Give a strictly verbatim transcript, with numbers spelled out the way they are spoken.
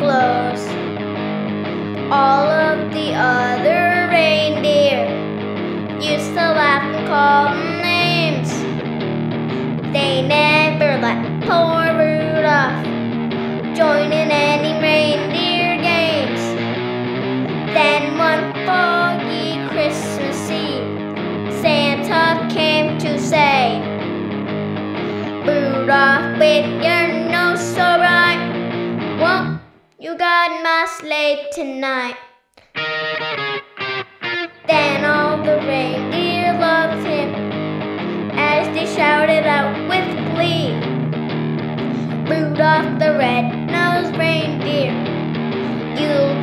clothes. All of the other reindeer used to laugh and call them names. They never let poor Rudolph join in any reindeer games. Then one foggy Christmas Eve, Santa came to say, Rudolph, with your nose so bright, won't you guide my sleigh tonight? Then all the reindeer loved him as they shouted out with glee, Rudolph the red-nosed reindeer, you